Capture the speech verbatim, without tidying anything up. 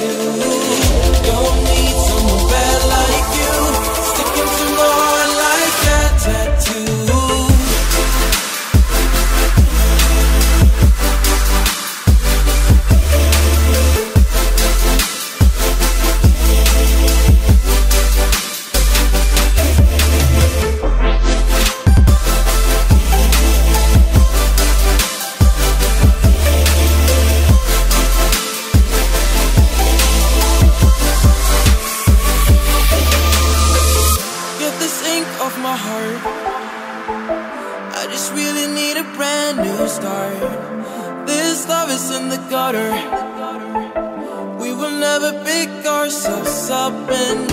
tattoo. Don't need someone bad like you, sticking to my heart like that tattoo. Off my heart, I just really need a brand new start. This love is in the gutter, we will never pick ourselves up and